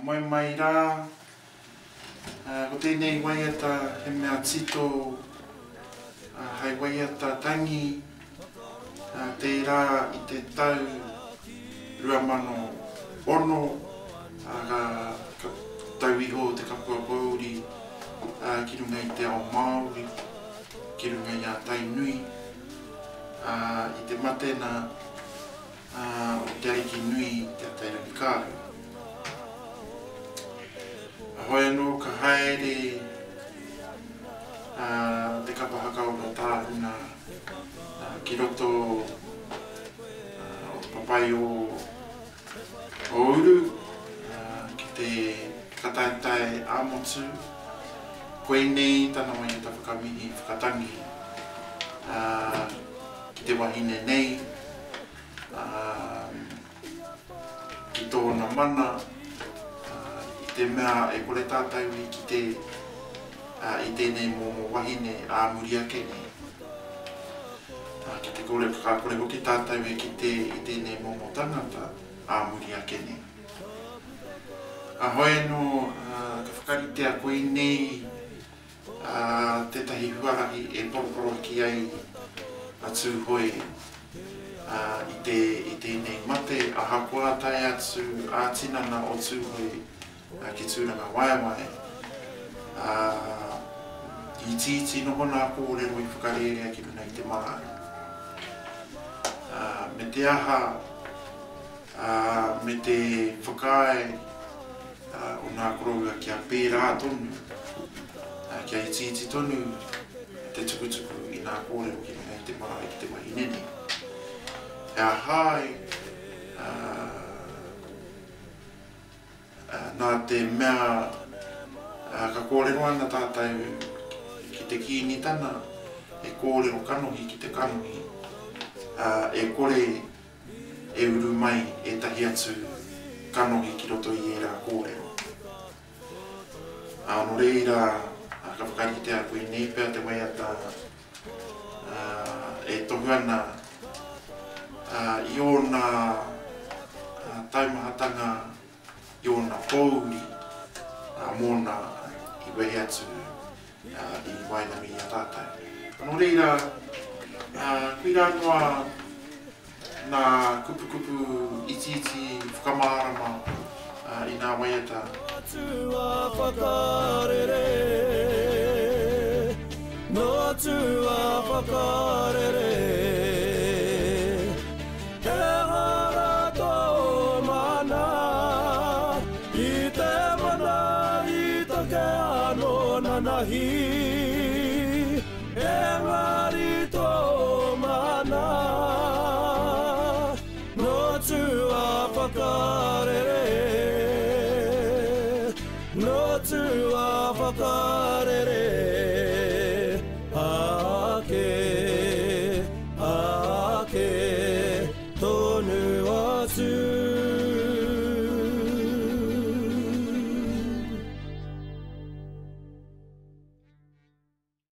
Moe mai rā, ko tēnei waiata he mea tito hai waiata tangi tērā i te tau 2001 ka tau iho te kapua Pōuri ki runga i te ao Māori, ki runga i a Tainui i te matena o te ariki nui te Tairaki Kāru. Ahoi anō ka haere te kapahaka o Ruataahuna ki roto o papai o Uru ki te kataetai āmotu. Koe nei tana mai ta whakamihi whakatangi ki te wahine nei ki tōna mana i te mea e kore tātau i ki te i tēnei momo wahine āmuri ake nei. Ki te kore kakore hoki tātau e ki te i tēnei momo tangata āmuri ake nei. Ahoi anō ka whakaritea koe nei tētahi huarahi e porporo ki ai atu hoi i tēnei mate a hakoa tai atu ātinana o tūhoi ki tūranga waiawai. I titi noho nā kōrero i whakarerea ki runa i te mararu. Me te aha, me te whakae o nā koroua kia pērā tonu, kia i titi tonu, te tukutuku i nā kōrero ki runa i te mararu ki te wahinene. E ahai, nā te mea ka kōrero ana tātou ki te kīni tana, e kōrero kanohi ki te kanohi, e kore e uru mai e tahi atu kanohi ki roto i e rā kōrero. Ano reira, ka whakaritea koe nei pēr te waiata e tohu ana i ōna taumahatanga, i ōna Pōuri, mōna i wehe atu i Wainami a tātou. Ano reira, kui rā noa nā kupu iti whakamārama i nā waiata. No tua whakarere He hara tō mana I te mana I take ano nanahi He ngari tō mana No tua whakarere No tua whakarere